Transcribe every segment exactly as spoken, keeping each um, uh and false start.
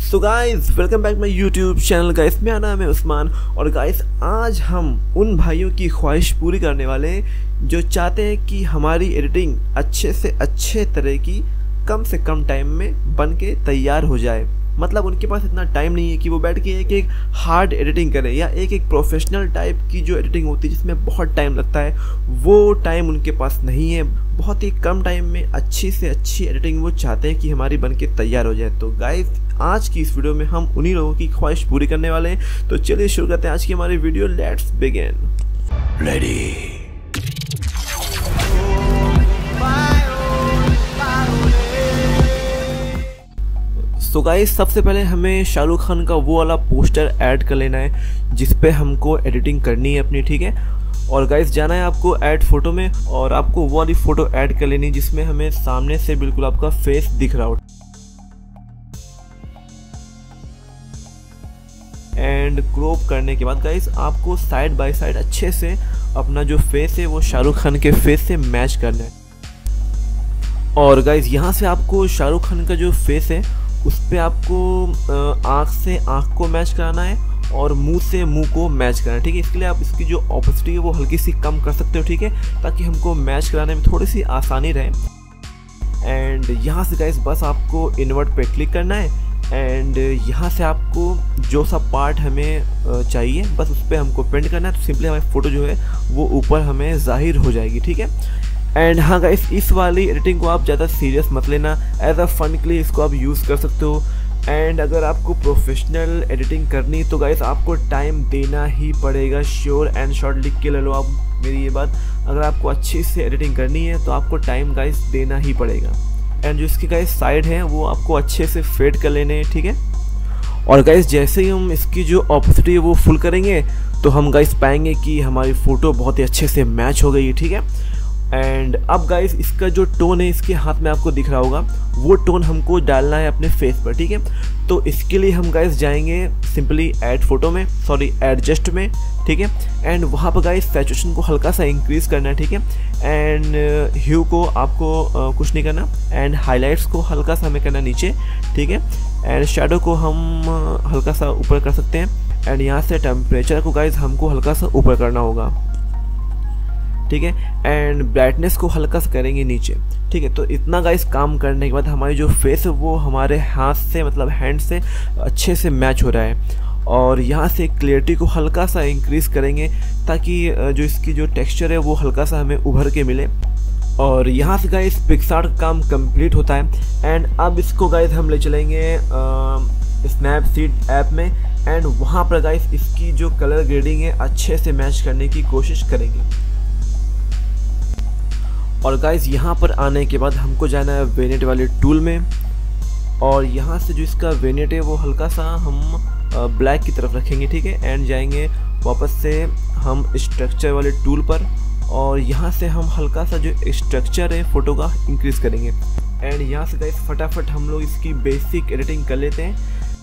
So guys welcome back my YouTube channel. Guys मेरा नाम है उस्मान और गाइस आज हम उन भाइयों की ख्वाहिश पूरी करने वाले हैं जो चाहते हैं कि हमारी एडिटिंग अच्छे से अच्छे तरह की कम से कम टाइम में बन के तैयार हो जाए। मतलब उनके पास इतना टाइम नहीं है कि वो बैठ के एक एक हार्ड एडिटिंग करें या एक एक प्रोफेशनल टाइप की जो एडिटिंग होती है जिसमें बहुत टाइम लगता है, वो टाइम उनके पास नहीं है। बहुत ही कम टाइम में अच्छी से अच्छी एडिटिंग वो चाहते हैं कि हमारी बन के तैयार हो जाए। तो गाइस आज की इस वीडियो में हम उन्हीं लोगों की ख्वाहिश पूरी करने वाले हैं। तो चलिए शुरू करते हैं आज की हमारी वीडियो। Let's begin. रेडी। तो गाइस सबसे पहले हमें शाहरुख खान का वो वाला पोस्टर ऐड कर लेना है जिस पे हमको एडिटिंग करनी है अपनी, ठीक है। और गाइस जाना है आपको ऐड फोटो में और आपको वो वाली फोटो ऐड कर लेनी है जिसमें हमें सामने से बिल्कुल आपका फेस दिख रहा हो। एंड क्रॉप करने के बाद गाइस आपको साइड बाय साइड अच्छे से अपना जो फेस है वो शाहरुख खान के फेस से मैच करना है। और गाइस यहाँ से आपको शाहरुख खान का जो फेस है उस पर आपको आँख से आँख को मैच कराना है और मुंह से मुंह को मैच करना है, ठीक है। इसके लिए आप इसकी जो ऑपोसिटी है वो हल्की सी कम कर सकते हो, ठीक है, ताकि हमको मैच कराने में थोड़ी सी आसानी रहे। एंड यहाँ से गाइस बस आपको इन्वर्ट पे क्लिक करना है एंड यहाँ से आपको जो सा पार्ट हमें चाहिए बस उस पर हमको पेंट करना है। तो सिंपली हमारी फ़ोटो जो है वो ऊपर हमें ज़ाहिर हो जाएगी, ठीक है। एंड हाँ गाइस इस वाली एडिटिंग को आप ज़्यादा सीरियस मत लेना, एज अ फन के लिए इसको आप यूज़ कर सकते हो। एंड अगर आपको प्रोफेशनल एडिटिंग करनी तो गाइस आपको टाइम देना ही पड़ेगा। श्योर एंड शॉर्ट लिख के ले लो आप मेरी ये बात। अगर आपको अच्छी से एडिटिंग करनी है तो आपको टाइम गाइस देना ही पड़ेगा। एंड जो इसकी गाइस साइड है वो आपको अच्छे से फेड कर लेने हैं, ठीक है। और गाइस जैसे ही हम इसकी जो ऑपोसिटी है वो फुल करेंगे तो हम गाइस पाएंगे कि हमारी फ़ोटो बहुत ही अच्छे से मैच हो गई है, ठीक है। एंड अब गाइस इसका जो टोन है इसके हाथ में आपको दिख रहा होगा वो टोन हमको डालना है अपने फेस पर, ठीक है। तो इसके लिए हम गाइस जाएंगे सिंपली ऐड फोटो में, सॉरी एडजस्ट में, ठीक है। एंड वहाँ पर गाइस सैचुरेशन को हल्का सा इंक्रीज करना है, ठीक है। एंड ह्यू को आपको uh, कुछ नहीं करना। एंड हाईलाइट्स को हल्का सा हमें करना नीचे, ठीक है। एंड शेडो को हम uh, हल्का सा ऊपर कर सकते हैं। एंड यहाँ से टेम्परेचर को गाइस हमको हल्का सा ऊपर करना होगा, ठीक है। एंड ब्राइटनेस को हल्का सा करेंगे नीचे, ठीक है। तो इतना गाइस काम करने के बाद हमारी जो फेस है वो हमारे हाथ से मतलब हैंड से अच्छे से मैच हो रहा है। और यहाँ से क्लियरिटी को हल्का सा इंक्रीज करेंगे ताकि जो इसकी जो टेक्सचर है वो हल्का सा हमें उभर के मिले। और यहाँ से गाइस पिक्सार्ट का काम कंप्लीट होता है। एंड अब इसको गाइस हम ले चलेंगे स्नैपसीड ऐप में एंड वहाँ पर गाइस इसकी जो कलर ग्रेडिंग है अच्छे से मैच करने की कोशिश करेंगे। और गाइस यहाँ पर आने के बाद हमको जाना है वेनिएट वाले टूल में और यहाँ से जो इसका वेनिएट है वो हल्का सा हम ब्लैक की तरफ रखेंगे, ठीक है। एंड जाएंगे वापस से हम स्ट्रक्चर वाले टूल पर और यहाँ से हम हल्का सा जो स्ट्रक्चर है फ़ोटो का इंक्रीज़ करेंगे। एंड यहाँ से गाइस फटाफट हम लोग इसकी बेसिक एडिटिंग कर लेते हैं।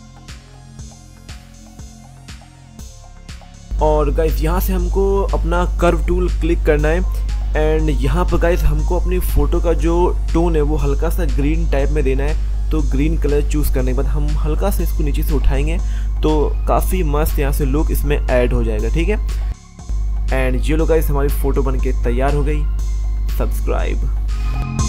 और गाइस यहाँ से हमको अपना कर्व टूल क्लिक करना है एंड यहाँ पर गाइस हमको अपनी फ़ोटो का जो टोन है वो हल्का सा ग्रीन टाइप में देना है। तो ग्रीन कलर चूज़ करने के बाद हम हल्का से इसको नीचे से उठाएंगे तो काफ़ी मस्त यहाँ से लुक इसमें ऐड हो जाएगा, ठीक है। एंड ये लो गाइस हमारी फ़ोटो बन के तैयार हो गई। सब्सक्राइब।